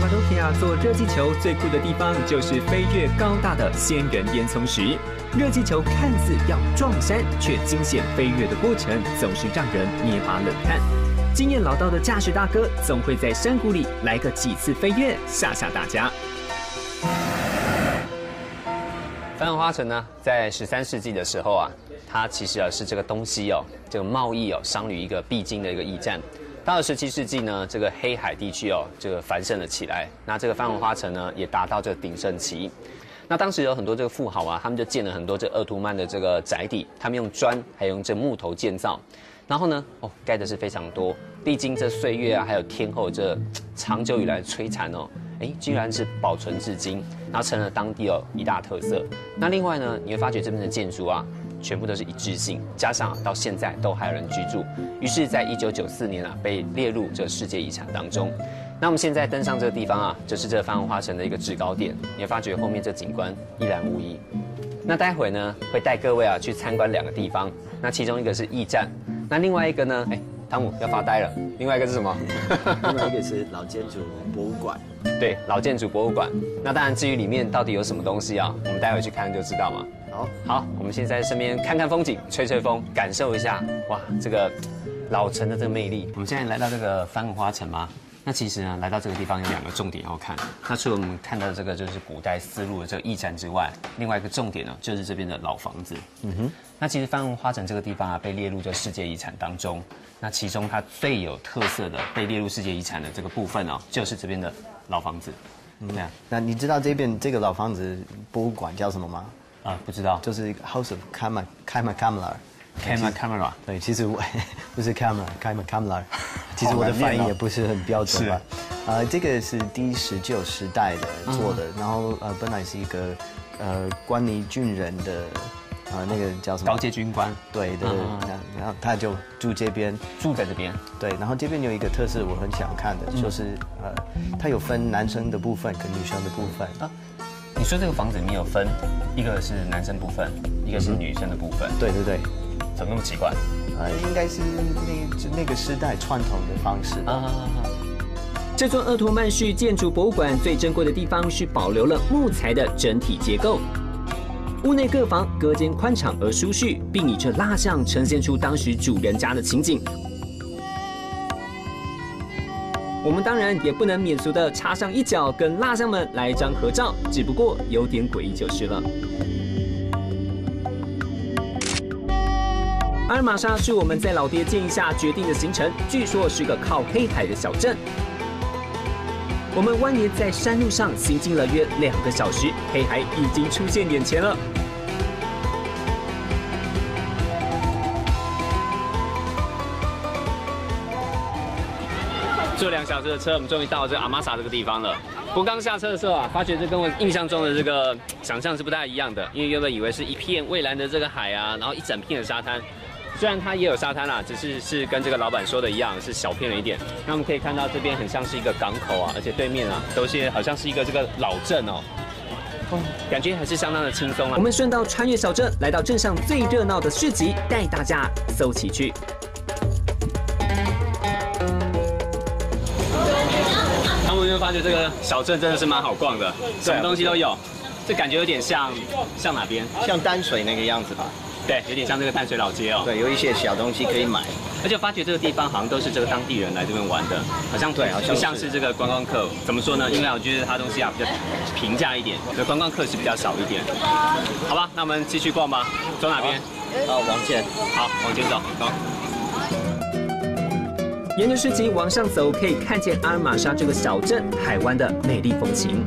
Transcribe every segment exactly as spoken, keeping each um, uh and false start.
马多皮亚做热气球最酷的地方就是飞越高大的仙人烟囱时，热气球看似要撞山，却惊险飞跃的过程总是让人捏把冷汗。经验老道的驾驶大哥总会在山谷里来个几次飞跃，吓吓大家。 番花城呢，在十三世纪的时候啊，它其实啊是这个东西哦，这个贸易哦，商旅一个必经的一个驿站。到了十七世纪呢，这个黑海地区哦，这个繁盛了起来。那这个番花城呢，也达到这个鼎盛期。那当时有很多这个富豪啊，他们就建了很多这鄂图曼的这个宅邸，他们用砖还用这木头建造。然后呢，哦，盖的是非常多。历经这岁月啊，还有天后这长久以来的摧残哦。哎，居然是保存至今，然后成了当地哦一大特色。那另外呢，你会发觉这边的建筑啊，全部都是一致性，加上到现在都还有人居住。于是，在一九九四年啊，被列入这世界遗产当中。那我们现在登上这个地方啊，就是这番花城的一个制高点。你会发觉后面这景观一览无遗。那待会呢，会带各位啊去参观两个地方。那其中一个是驿站，那另外一个呢，哎，汤姆要发呆了。另外一个是什么？ 另外一个是老建筑博物馆。 对，老建筑博物馆。那当然，至于里面到底有什么东西啊，我们待会去看就知道嘛。 好， 好，我们先在身边看看风景，吹吹风，感受一下哇，这个老城的这个魅力。我们现在来到这个番花城嘛，那其实呢，来到这个地方有两个重点要看。那除了我们看到的这个就是古代丝路的这个驿站之外，另外一个重点呢，就是这边的老房子。嗯哼。那其实番花城这个地方啊，被列入这世界遗产当中。那其中它最有特色的被列入世界遗产的这个部分哦，就是这边的老房子。嗯，对啊。 那你知道这边这个老房子博物馆叫什么吗？ 啊，不知道。 就是 House of Kama Kama Kamlar。 Kama Kamlar。 对，其实我不是 Kamlar Kama Kamlar。其实我的发音也不是很标准吧。呃，这个是第十九时代的做的，然后呃本来是一个呃关尼郡人的。啊，那个叫什么？ 高阶军官。 对对，然后他就住这边， 住在这边。 对，然后这边有一个特色，我很想看的，就是呃，它有分男生的部分跟女生的部分。啊， 你说这个房子里面有分，一个是男生部分，一个是女生的部分。 对对对， 怎么那么奇怪？ 呃，应该是那那个时代传统的方式。啊。 这座鄂图曼式建筑博物馆最珍贵的地方是保留了木材的整体结构。屋内各房隔间宽敞而舒适，并以这蜡像呈现出当时主人家的情景。我们当然也不能免俗的插上一脚，跟蜡像们来一张合照，只不过有点诡异就是了。阿尔玛莎是我们在老爹建议下决定的行程，据说是个靠黑海的小镇。我们蜿蜒在山路上行进了约两个小时，黑海已经出现眼前了。 坐两小时的车，我们终于到了这阿玛萨这个地方了。不过刚下车的时候啊，发觉这跟我印象中的这个想象是不太一样的，因为原本以为是一片蔚蓝的这个海啊，然后一整片的沙滩。虽然它也有沙滩啦，只是是跟这个老板说的一样，是小片了一点。那我们可以看到这边很像是一个港口啊，而且对面啊都是好像是一个这个老镇哦，哦，感觉还是相当的轻松啊。 我们顺道穿越小镇，来到镇上最热闹的市集，带大家搜起去。 他们有没有发觉这个小镇真的是蛮好逛的，什么东西都有，这感觉有点像像哪边？ 像淡水那个样子吧。 对，有点像这个淡水老街哦。 对，有一些小东西可以买， 而且发觉这个地方好像都是这个当地人来这边玩的，好像对，好像不像是这个观光客。怎么说呢？因为我觉得它东西啊比较平价一点，所以观光客是比较少一点。好吧，那我们继续逛吧。走哪边？ 啊，往前。 好，往前走。走。 沿着市集往上走，可以看见阿尔玛莎这个小镇海湾的美丽风情。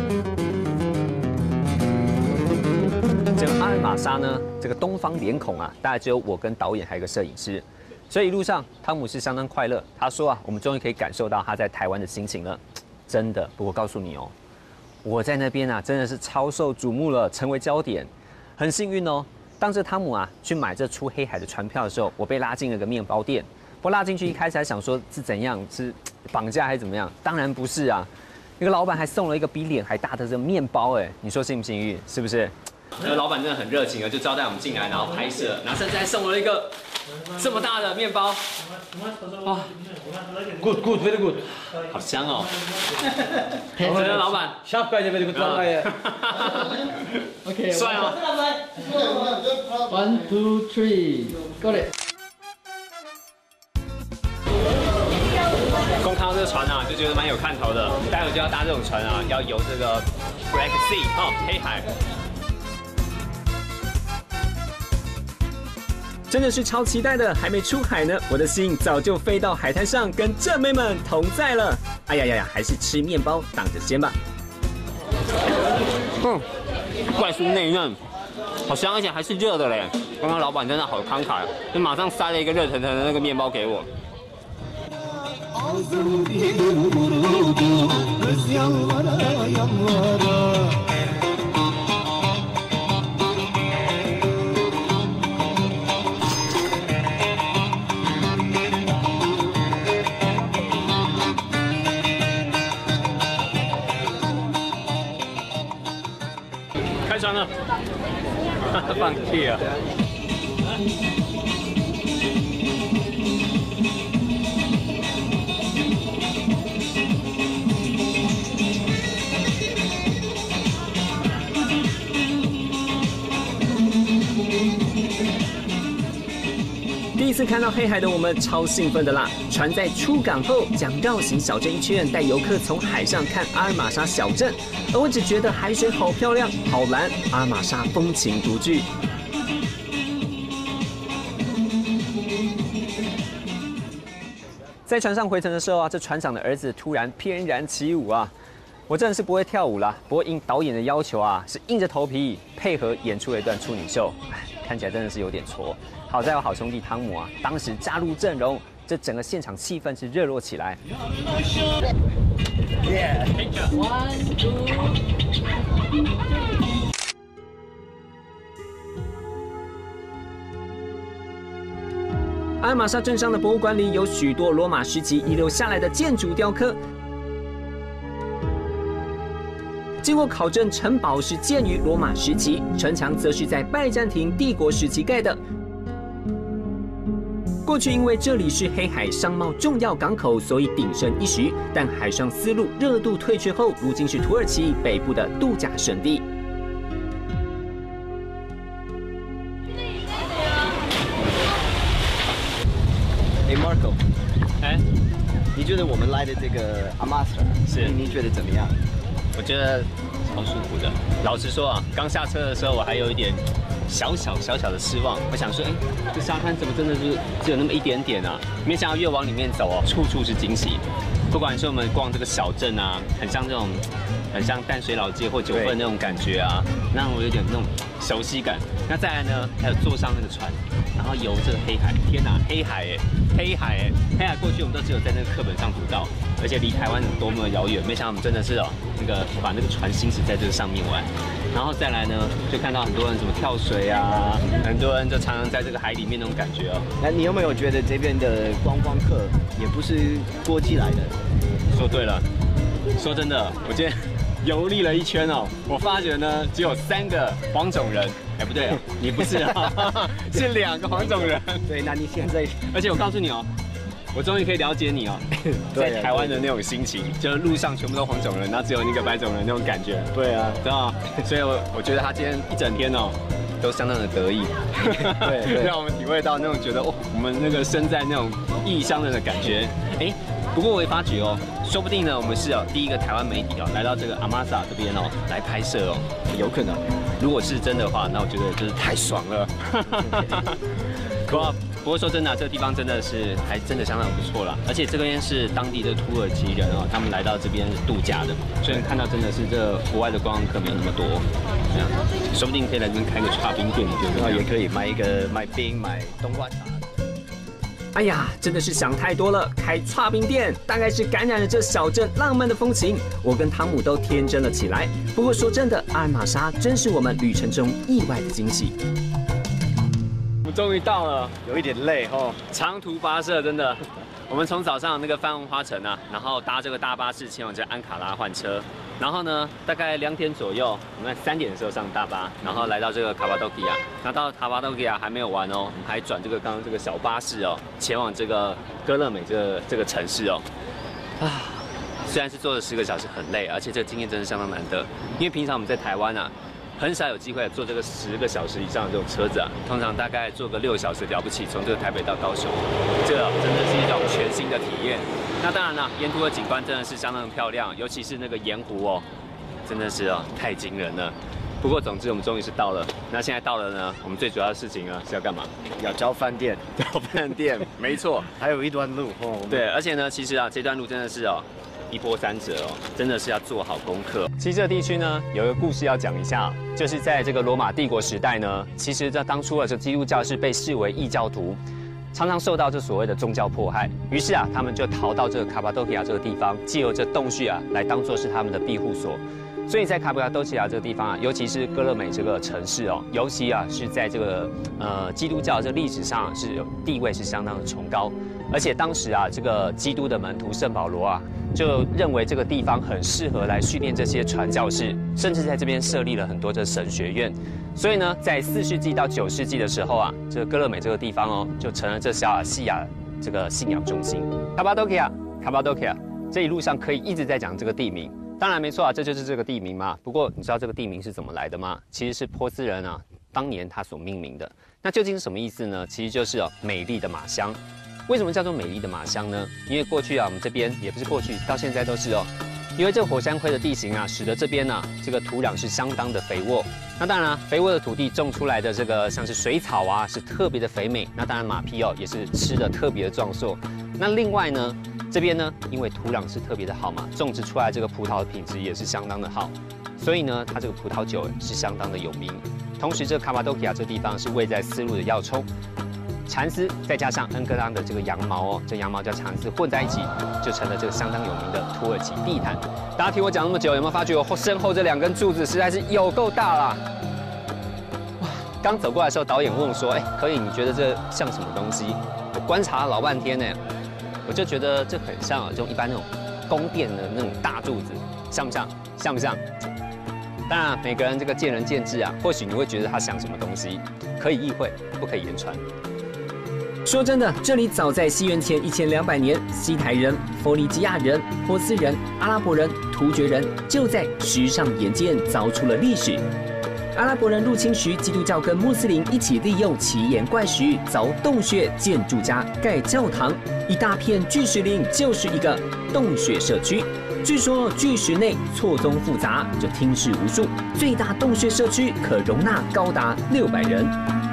这个阿尔玛莎呢，这个东方脸孔啊，大概只有我跟导演还有个摄影师，所以一路上汤姆是相当快乐。他说啊，我们终于可以感受到他在台湾的心情了，真的。不过告诉你哦，我在那边啊，真的是超受瞩目了，成为焦点。很幸运哦，当这汤姆啊去买这出黑海的船票的时候，我被拉进了个面包店。我拉进去一开始还想说是怎样，是绑架还是怎么样？当然不是啊，那个老板还送了一个比脸还大的这个面包，哎，你说幸不幸运？是不是？那个老板真的很热情啊，就招待我们进来，然后拍摄，然后甚至还送了一个这么大的面包，哇 Good, good, very good. 好香哦！怎么样，老板 Sharp guy, very good. Okay. 帅哦！ One, two, three. Got it. 光看到这个船啊，就觉得蛮有看头的。待会就要搭这种船啊，要游这个 Black Sea 哦，黑海。 真的是超期待的，还没出海呢，我的心早就飞到海滩上，跟正妹们同在了。哎呀呀呀，还是吃面包挡着先吧。 嗯，外酥内嫩，好香，而且还是热的嘞。刚刚老板真的好慷慨，就马上塞了一个热腾腾的那个面包给我。开船了，放弃了。 第一次看到黑海的我们超兴奋的啦！船在出港后将绕行小镇一圈，带游客从海上看阿尔玛莎小镇。而我只觉得海水好漂亮、好蓝，阿尔玛莎风情独具。在船上回程的时候啊，这船长的儿子突然翩然起舞啊！我真的是不会跳舞啦，不过应导演的要求啊，是硬着头皮配合演出了一段处女秀，看起来真的是有点挫。好在有好兄弟汤姆啊，当时加入阵容，这整个现场气氛是热络起来。 Yeah. One, two. 阿尔玛莎镇上的博物馆里有许多罗马时期遗留下来的建筑雕刻。经过考证，城堡是建于罗马时期，城墙则是在拜占庭帝国时期盖的。过去因为这里是黑海商贸重要港口，所以鼎盛一时。但海上丝路热度退却后，如今是土耳其北部的度假胜地。 哎 ，Marco， 哎， 你觉得我们来的这个阿玛莎是你觉得怎么样？ 我觉得超舒服的。老实说啊，刚下车的时候我还有一点小小小小的失望。我想说，哎，这沙滩怎么真的是只有那么一点点啊？没想到越往里面走哦，处处是惊喜。不管是我们逛这个小镇啊，很像这种，很像淡水老街或九份那种感觉啊，让我有点那种熟悉感。那再来呢，还有坐上那个船，然后游这个黑海。天哪，黑海哎，黑海哎，黑海过去我们都只有在那个课本上读到，而且离台湾有多么遥远。没想到我们真的是哦，那个把那个船行驶在这个上面玩。然后再来呢，就看到很多人什么跳水啊，很多人就常常在这个海里面那种感觉哦。 那你有没有觉得这边的观光客也不是国际来的？ 说对了，说真的，我今天游历了一圈哦，我发觉呢，只有三个黄种人。哎，不对啊，你不是啊，是两个黄种人。 对，那你现在， 而且我告诉你哦，我终于可以了解你哦，在台湾的那种心情，就是路上全部都黄种人，然后只有那个白种人那种感觉。 对啊， 知道吗？所以我我觉得他今天一整天哦，都相当的得意。 对对让我们体会到那种觉得哦，我们那个身在那种异乡人的感觉。哎，不过我也发觉哦，说不定呢，我们是哦第一个台湾媒体哦来到这个阿玛萨这边哦来拍摄哦， 有可能。 如果是真的话，那我觉得真是太爽了。不过不过说真的、啊，这个地方真的是还真的相当不错啦，而且这边是当地的土耳其人哦，他们来到这边度假的，所以看到真的是这国外的观光客没有那么多，这样说不定可以来这边开个刨冰店，你觉得？ 啊，也可以买一个买冰买冬瓜茶。 哎呀，真的是想太多了！开刨冰店，大概是感染了这小镇浪漫的风情，我跟汤姆都天真了起来。不过说真的，阿尔玛莎真是我们旅程中意外的惊喜。 我们终于到了， 有一点累哦， 长途跋涉，真的。 我们从早上那个番红花城啊，然后搭这个大巴士前往这安卡拉换车，然后呢，大概两点左右，我们在三点的时候上大巴，然后来到这个卡巴多基亚。那到卡巴多基亚还没有完哦，我们还转这个刚刚这个小巴士哦，前往这个哥勒美这个这个城市哦。啊，虽然是坐了十个小时很累，而且这个经验真的相当难得，因为平常我们在台湾啊。 很少有机会坐这个十个小时以上的这种车子啊，通常大概坐个六个小时了不起，从这个台北到高雄，这真的是一种全新的体验。那当然了，沿途的景观真的是相当的漂亮，尤其是那个盐湖哦，真的是哦太惊人了。不过总之我们终于是到了，那现在到了呢，我们最主要的事情呢是要干嘛？ 要交饭店， 交饭店，没错， 还有一段路哦。 对，而且呢，其实啊这段路真的是哦。 一波三折哦，真的是要做好功课。其实这地区呢，有一个故事要讲一下，就是在这个罗马帝国时代呢，其实在当初啊，这基督教是被视为异教徒，常常受到这所谓的宗教迫害。于是啊，他们就逃到这个卡巴多基亚这个地方，借由这洞穴啊，来当做是他们的庇护所。所以在卡巴多基亚这个地方啊，尤其是哥勒美这个城市哦，尤其啊是在这个呃基督教这历史上是有地位是相当的崇高。 而且当时啊，这个基督的门徒圣保罗啊，就认为这个地方很适合来训练这些传教士，甚至在这边设立了很多的神学院。所以呢，在四世纪到九世纪的时候啊，这个哥勒美这个地方哦，就成了这小亚细亚这个信仰中心。卡巴多基亚，卡巴多基亚，这一路上可以一直在讲这个地名。当然没错啊，这就是这个地名嘛。不过你知道这个地名是怎么来的吗？其实是波斯人啊当年他所命名的。那究竟是什么意思呢？其实就是哦，美丽的马乡。 为什么叫做美丽的马乡呢？因为过去啊，我们这边也不是过去，到现在都是哦。因为这个火山灰的地形啊，使得这边呢、啊，这个土壤是相当的肥沃。那当然、啊，肥沃的土地种出来的这个像是水草啊，是特别的肥美。那当然马匹哦，也是吃的特别的壮硕。那另外呢，这边呢，因为土壤是特别的好嘛，种植出来这个葡萄的品质也是相当的好。所以呢，它这个葡萄酒是相当的有名。同时，这卡巴多基亚这地方是位在丝路的要冲。 蚕丝再加上恩格拉的这个羊毛哦，这羊毛加蚕丝混在一起，就成了这个相当有名的土耳其地毯。大家听我讲那么久，有没有发觉我身后这两根柱子实在是有够大啦？哇！刚走过来的时候，导演问我说：“哎，可以，你觉得这像什么东西？”我观察了老半天呢，我就觉得这很像啊，就一般那种宫殿的那种大柱子，像不像？像不像？当然，每个人这个见仁见智啊，或许你会觉得它像什么东西，可以意会，不可以言传。 说真的，这里早在西元前一千两百年，西台人、腓尼基亚人、波斯人、阿拉伯人、突厥人就在石上岩间凿出了历史。阿拉伯人入侵时，基督教跟穆斯林一起利用奇岩怪石凿洞穴、建住家、盖教堂，一大片巨石林就是一个洞穴社区。据说巨石内错综复杂，这听事无数，最大洞穴社区可容纳高达六百人。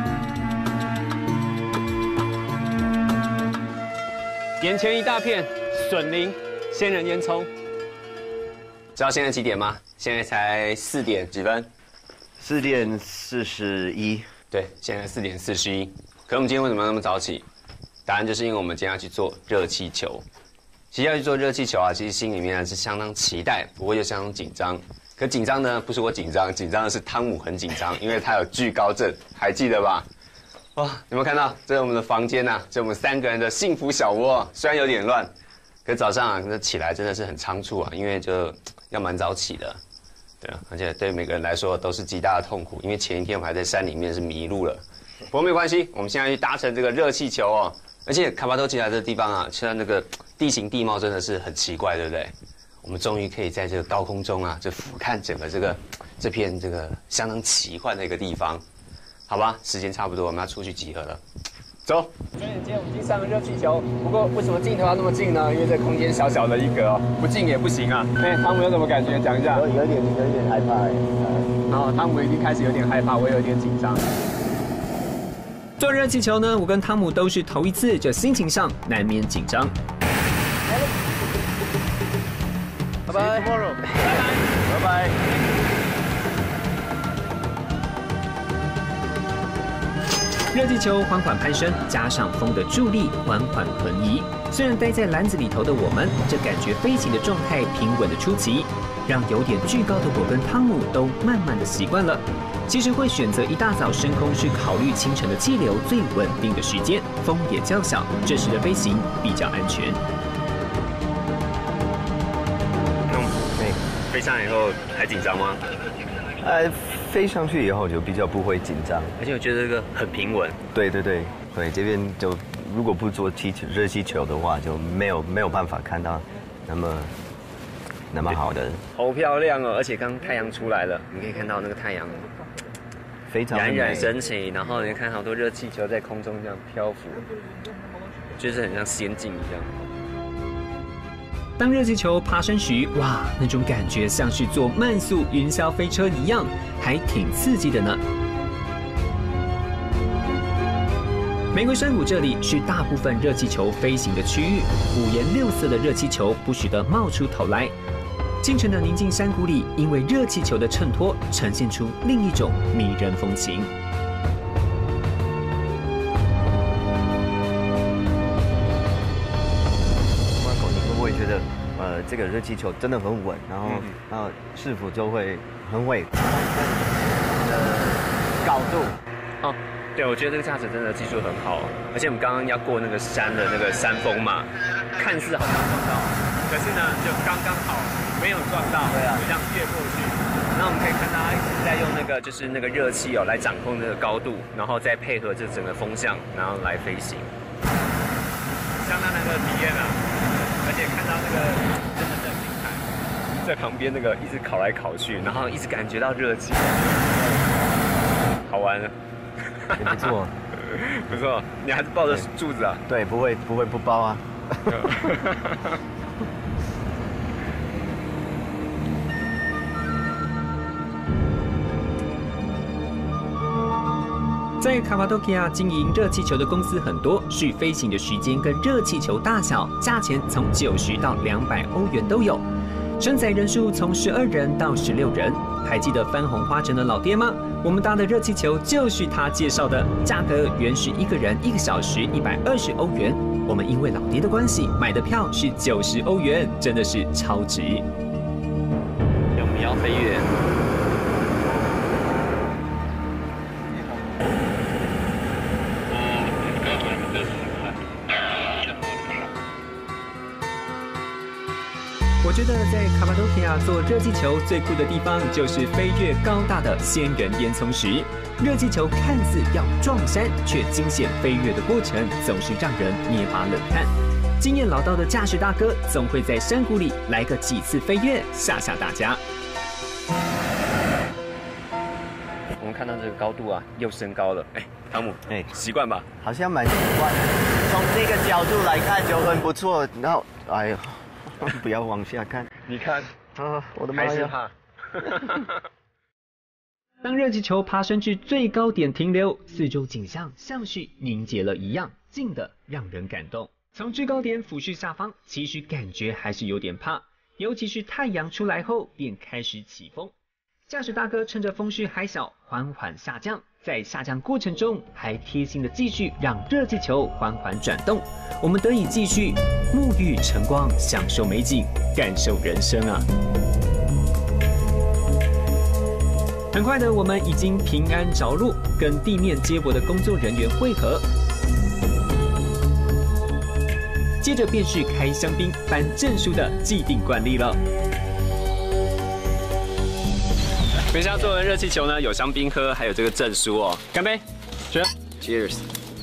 眼前一大片笋林、仙人烟囱。知道现在几点吗？现在才四点几分？ 四点四十一。 对，现在四点四十一。可我们今天为什么要那么早起？答案就是因为我们今天要去做热气球。其实要去做热气球啊，其实心里面是相当期待，不过又相当紧张。可紧张呢，不是我紧张，紧张的是汤姆很紧张，因为他有惧高症，还记得吧？ 哇，有没有看到？这是我们的房间呐、啊，这是我们三个人的幸福小窝。虽然有点乱，可早上啊，这起来真的是很仓促啊，因为就要蛮早起的，对啊，而且对每个人来说都是极大的痛苦，因为前一天我们还在山里面是迷路了。不过没关系，我们现在去搭乘这个热气球哦。而且卡巴多基亚这个地方啊，现在那个地形地貌真的是很奇怪，对不对？我们终于可以在这个高空中啊，就俯瞰整个这个这片这个相当奇幻的一个地方。 好吧，时间差不多，我们要出去集合了。走。转眼间我们已经上了热气球，不过为什么镜头要那么近呢？因为这空间小小的一格哦，不近也不行啊。哎，汤姆有什么感觉？讲一下。 有有点有点害怕。 然后汤姆已经开始有点害怕，我有点紧张。 坐热气球呢，我跟汤姆都是头一次，这心情上难免紧张。 拜拜 ，tomorrow， 拜拜，拜拜。 热气球缓缓攀升，加上风的助力，缓缓横移。 虽然待在篮子里头的我们，这感觉飞行的状态平稳的出奇，让有点巨高的我跟汤姆都慢慢的习惯了。其实会选择一大早升空是考虑清晨的气流最稳定的时间，风也较小，这时的飞行比较安全。 那对，飞上来以后还紧张吗？ 呃，飞上去以后就比较不会紧张， 而且我觉得这个很平稳。 对对对对，这边就如果不做气球热气球的话，就没有没有办法看到那么那么好的， 好漂亮哦！而且刚太阳出来了，你可以看到那个太阳非常冉冉升起，然后你看好多热气球在空中这样漂浮，就是很像仙境一样。 当热气球爬升时，哇，那种感觉像是坐慢速云霄飞车一样，还挺刺激的呢。玫瑰山谷这里是大部分热气球飞行的区域，五颜六色的热气球不时地冒出头来。清晨的宁静山谷里，因为热气球的衬托，呈现出另一种迷人风情。 Marco，你会不会觉得，呃，这个热气球真的很稳，然后，嗯、然后是否就会很会呃高度？ 哦。对，我觉得这个驾驶真的技术很好，而且我们刚刚要过那个山的那个山峰嘛，看似好像撞到，可是呢就刚刚好没有撞到，对啊，就这样越过去。那我们可以看到它一直在用那个就是那个热气哦来掌控那个高度，然后再配合这整个风向，然后来飞行，相当难得的体验啊！而且看到那个真的是很精彩，在旁边那个一直烤来烤去，然后一直感觉到热气，好玩啊！ 也不错， 不错，你还是抱着柱子啊？ 对，不会不会不包啊。 在卡帕多基亚经营热气球的公司很多，是飞行的时间跟热气球大小、价钱从九十到两百欧元都有，承载人数从十二人到十六人。还记得番红花城的老爹吗？我们搭的热气球就是他介绍的，价格原是一个人一个小时一百二十欧元。我们因为老爹的关系买的票是九十欧元，真的是超值。 我们要飞跃。 我觉得在卡帕多基亚做热气球最酷的地方，就是飞越高大的仙人烟囱时，热气球看似要撞山，却惊险飞跃的过程总是让人捏把冷汗。经验老道的驾驶大哥总会在山谷里来个几次飞跃，吓吓大家。 我们看到这个高度啊，又升高了。哎，汤姆，哎，习惯吧？ 好像蛮习惯的。从这个角度来看就很不错。然后，哎呦。不要往下看， 你看啊，我的妈呀！ 还是怕。 当热气球爬升至最高点停留，四周景象像是凝结了一样，静得让人感动。从制高点俯视下方，其实感觉还是有点怕，尤其是太阳出来后便开始起风。驾驶大哥趁着风势还小，缓缓下降。在下降过程中，还贴心的继续让热气球缓缓转动，我们得以继续沐浴晨光，享受美景，感受人生啊！很快的，我们已经平安着陆，跟地面接驳的工作人员会合，接着便是开香槟、颁证书的既定惯例了。 等一下做完热气球呢，有香槟喝，还有这个证书哦。干杯 ！Cheers！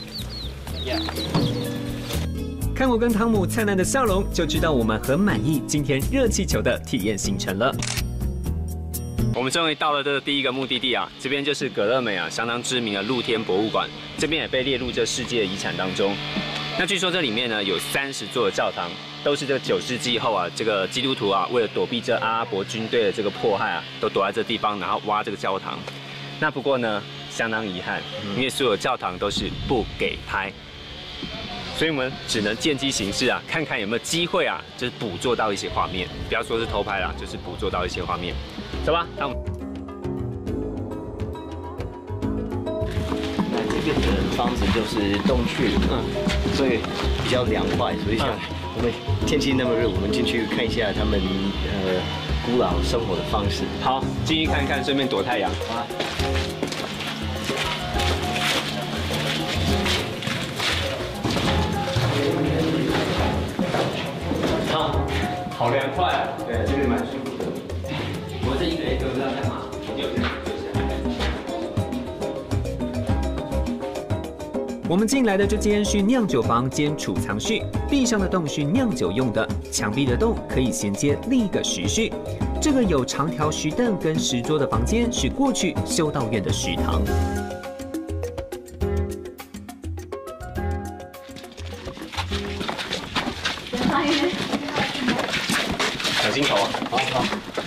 看我跟汤姆灿烂的笑容，就知道我们很满意今天热气球的体验行程了。 我们终于到了这个第一个目的地啊，这边就是葛乐美啊相当知名的露天博物馆，这边也被列入这世界遗产当中。那据说这里面呢有三十座的教堂，都是这个九世纪后啊，这个基督徒啊为了躲避这阿拉伯军队的这个迫害啊，都躲在这地方，然后挖这个教堂。那不过呢，相当遗憾，因为所有教堂都是不给拍，所以我们只能见机行事啊，看看有没有机会啊，就是捕捉到一些画面，不要说是偷拍啦，就是捕捉到一些画面。走吧，汤姆。 这个的房子就是洞穴，嗯，所以比较凉快，所以想我们天气那么热，我们进去看一下他们呃古老生活的方式。 好，进去看看，顺便躲太阳。啊。好，好凉快啊！对，这边蛮舒服的。我这一个一个不知道干嘛，有些我们进来的这间是酿酒房兼储藏室，壁上的洞是酿酒用的，墙壁的洞可以衔接另一个石室。这个有长条石凳跟石桌的房间是过去修道院的食堂。 小心头啊！好好。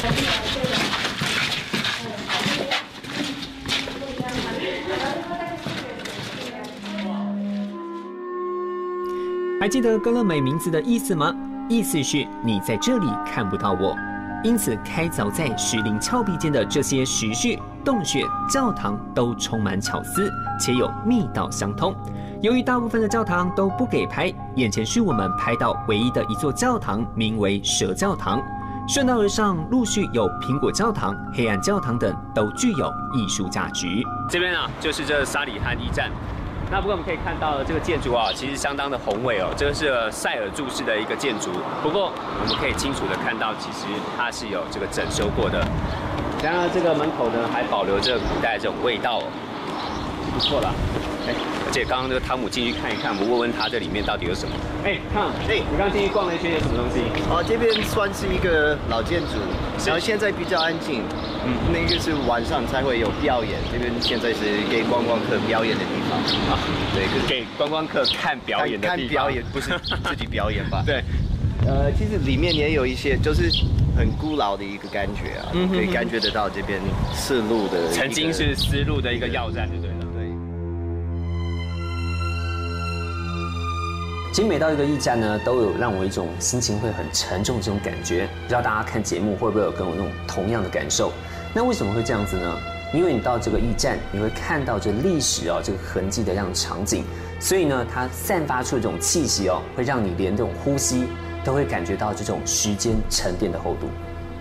还记得歌乐美名字的意思吗？意思是你在这里看不到我。因此，开凿在石林峭壁间的这些石室、洞穴、教堂都充满巧思，且有密道相通。由于大部分的教堂都不给拍，眼前是我们拍到唯一的一座教堂，名为蛇教堂。顺道而上，陆续有苹果教堂、黑暗教堂等，都具有艺术价值。 这边啊，就是这沙里汉驿站。那不过我们可以看到这个建筑啊，其实相当的宏伟哦。这个是塞尔柱式的一个建筑，不过我们可以清楚的看到，其实它是有这个整修过的。然而这个门口呢，还保留着古代这种味道哦，不错啦。哎，而且刚刚这个汤姆进去看一看，我问问他这里面到底有什么。哎，汤，哎，你刚进去逛了一圈，有什么东西？ 哦，这边算是一个老建筑，然后现在比较安静。嗯，那个是晚上才会有表演，这边现在是给观光客表演的地方啊。对， 给观光客看表演的地方。看表演不是自己表演吧？ 对。 呃，其实里面也有一些，就是很古老的一个感觉啊，嗯、可以感觉得到这边丝路的。 曾经是丝路的一个要站，对不对？ 其实每到一个驿站呢，都有让我一种心情会很沉重这种感觉。不知道大家看节目会不会有跟我那种同样的感受？那为什么会这样子呢？因为你到这个驿站，你会看到这历史哦这个痕迹的这样的场景，所以呢，它散发出这种气息哦，会让你连这种呼吸都会感觉到这种时间沉淀的厚度。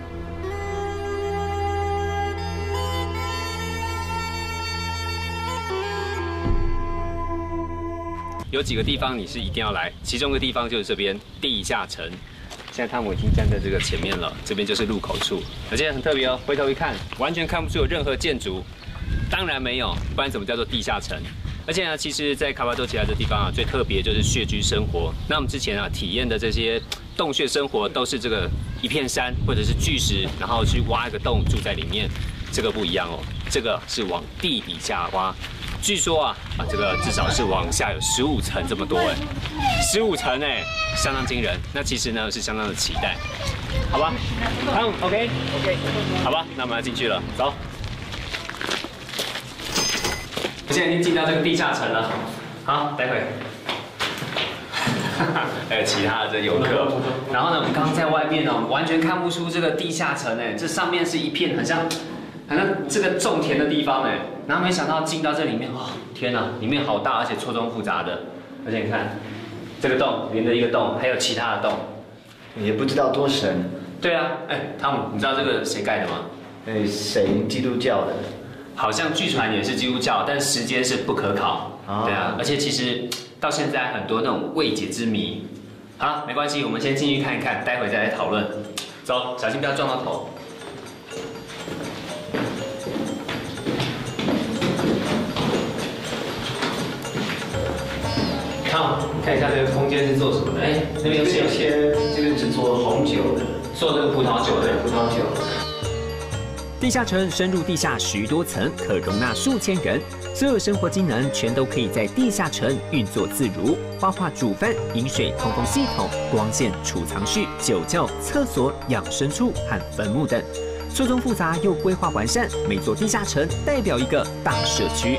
有几个地方你是一定要来，其中一个地方就是这边地下城。现在汤姆已经站在这个前面了，这边就是入口处，而且很特别哦，回头一看，完全看不出有任何建筑，当然没有，不然怎么叫做地下城？而且呢，其实，在卡帕多奇亚这地方啊，最特别就是穴居生活。那我们之前啊体验的这些洞穴生活，都是这个一片山或者是巨石，然后去挖一个洞住在里面。这个不一样哦，这个是往地底下挖。据说啊啊，这个至少是往下有十五层这么多哎，十五层哎，相当惊人。那其实呢是相当的期待，好吧？汤 ，OK OK， 好吧，那我们要进去了，走。我现在已经进到这个地下城了，好，待会。还有其他的这游客，然后呢，我们刚刚在外面呢，完全看不出这个地下城哎，这上面是一片很像。好像这个种田的地方哎，然后没想到进到这里面，哦，天哪，里面好大，而且错综复杂的，而且你看，这个洞连着一个洞，还有其他的洞， 也不知道多深。 对啊，哎，汤姆，你知道这个谁盖的吗？ 哎，谁？基督教的？ 好像据传也是基督教，但时间是不可考。哦、对啊，而且其实到现在很多那种未解之谜。好，没关系，我们先进去看一看，待会再来讨论。走，小心不要撞到头。看，看一下这个空间是做什么的？哎，那边有写， 有些这个是做红酒的， 做这个葡萄酒的， 葡萄酒。 地下城深入地下十多层，可容纳数千人，所有生活机能全都可以在地下城运作自如，包括煮饭、饮水、通风系统、光线、储藏室、酒窖、厕所、养生处和坟墓等，错综复杂又规划完善。每座地下城代表一个大社区。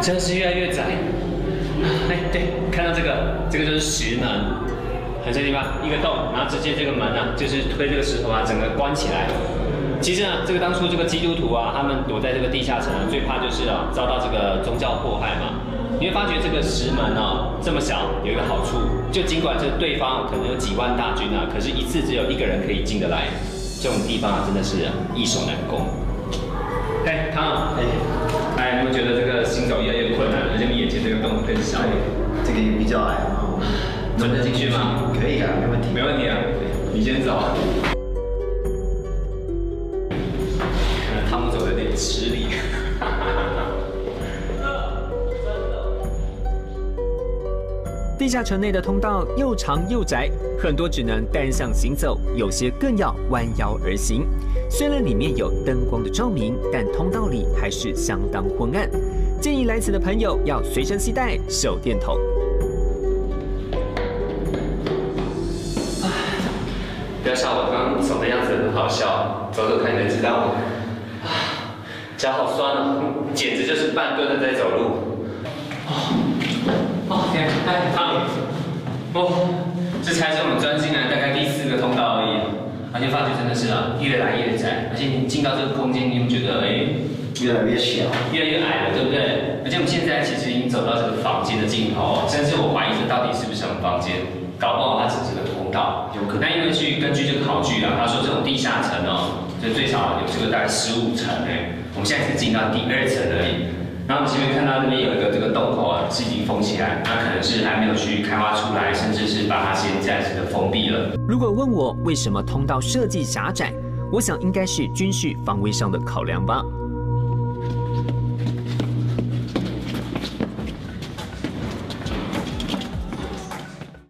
真是越来越窄。哎，对，看到这个，这个就是石门，很这地方一个洞，然后直接这个门呢、啊，就是推这个石头啊，整个关起来。其实呢，这个当初这个基督徒啊，他们躲在这个地下城啊，最怕就是啊遭到这个宗教迫害嘛。你会发觉这个石门哦这么小，有一个好处，就尽管这对方可能有几万大军啊，可是一次只有一个人可以进得来，这种地方啊真的是易守难攻。哎，汤，哎，哎，有没有觉得这个行走越来越困难，而且比眼前这个洞更小？ 这个也比较矮啊。 能得进去吗？ 可以啊，没问题。 没问题啊，你先走。可能汤姆走的有点吃力。 地下城内的通道又长又窄，很多只能单向行走，有些更要弯腰而行。虽然里面有灯光的照明，但通道里还是相当昏暗。建议来此的朋友要随身携带手电筒。 不要笑我刚刚走的样子很好笑，走走看你就知道了。啊，脚好酸啊，简直就是半蹲的在走路。哦，哦天，哎，汤，哦，这才是我们钻进来大概第四个通道而已，而且发觉真的是啊，越来越窄，而且你进到这个空间，你会觉得哎， 越来越小， 越来越矮了，对不对？而且我们现在其实已经走到这个房间的尽头，甚至我怀疑这到底是不是我们房间。搞不好它只是个通道，有可能。那因为去根据这个考据啊，他说这种地下层哦，就最少有这个大概十五层哎，我们现在只进到第二层而已。然后我们前面看到那边有一个这个洞口啊，是已经封起来，那可能是还没有去开挖出来，甚至是把它先暂时的封闭了。 如果问我为什么通道设计狭窄，我想应该是军事防卫上的考量吧。